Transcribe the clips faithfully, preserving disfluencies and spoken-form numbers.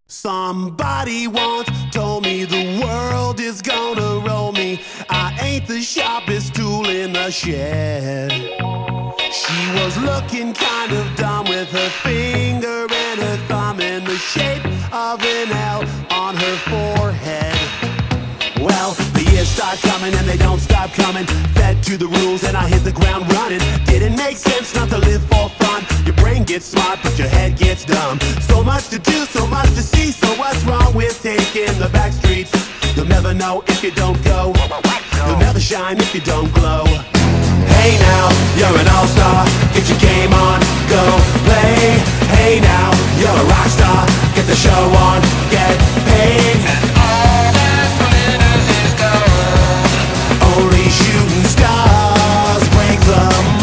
Somebody once told me the world is gonna roll me. I ain't the sharpest tool in the shed. She was looking kind of dumb with her finger and her thumb in the shape of an L on her forehead. Well, the years start coming and they don't stop coming. Fed to the rules and I hit the ground running. Didn't make sense not to live for fun. Your brain gets smart but your head gets dumb. So much to do, so much to see. So what's wrong with taking the back streets? You'll never know if you don't go. You'll never shine if you don't glow. Hey now, you're an all-star. Get your game on, go play. Hey now, you're a rock star. Get the show on, get paid. And all that glitters is gold. Only shooting stars break the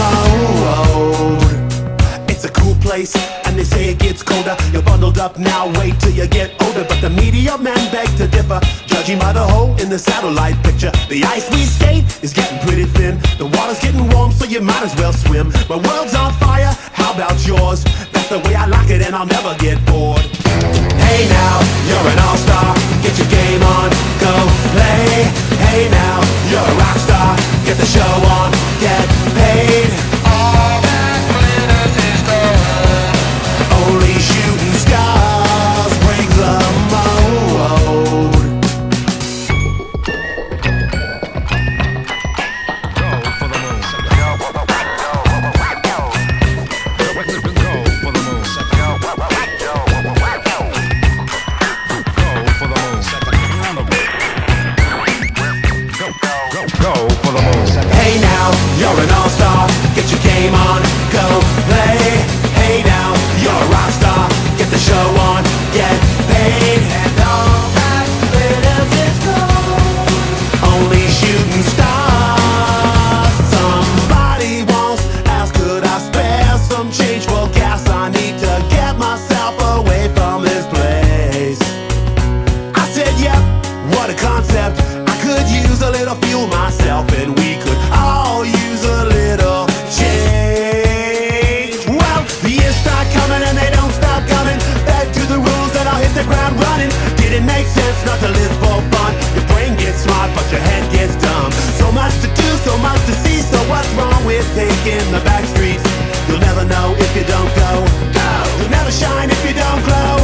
mold. It's a cool place, and they say it gets colder. You're bundled up now, wait till you get older. But the media men beg to differ, judging by the hole in the satellite picture. The ice we skate is getting pretty thin. The water's getting warm, so you might as well swim. My world's on fire, how about yours? That's the way I like it and I'll never get bored. Hey now, you're an all-star. Get your game on, go play. Hey now, you're a rock star. Get the show on, get paid. All that glitters is gold. Only shooting stars break the mold. Hey now, you're an all-star. Get your game on, go play. Hey now, you're a rock star. Get the show on, get paid. And all that glitters is gold. Only shooting stars. Somebody once asked, could I spare some change for gas? I need to get myself away from this place. I said, yep, what a concept. I could use a little fuel myself, and we could all use a little change. Well, the years start coming and they don't stop coming. Back to the rules and I'll hit the ground running. Didn't make sense not to live for fun. Your brain gets smart but your head gets dumb. So much to do, so much to see. So what's wrong with taking the back streets? You'll never know if you don't go. You'll never shine if you don't glow.